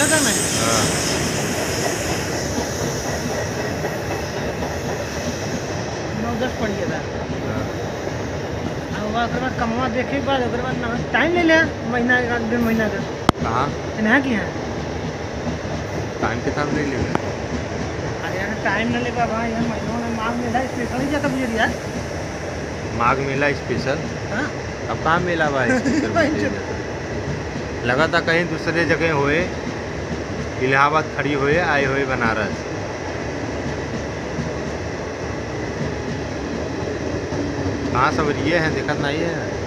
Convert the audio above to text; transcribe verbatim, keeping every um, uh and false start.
पहुँचा था मैं। हाँ। नौ दस पड़ गया था। हाँ। और ओकर बाद कमवा देखे के बाद ओकर बाद टाइम ले लिया महीना का डेढ़ महीना का। कहाँ यहाँ की है टाइम के साथ नहीं लेगा। अरे यार टाइम न लेगा भाई, यार महीनों में मांग मेला स्पेशल ही जाता मुझे यार। माघ मेला स्पेशल। हाँ अब कहाँ मेला बा स्पेशल मुझे लगा था कहीं दूसरे जगह होए, इलाहाबाद खड़ी हुए आए हुए बनारस। कहाँ सब ये हैं दिक्कत नहीं है।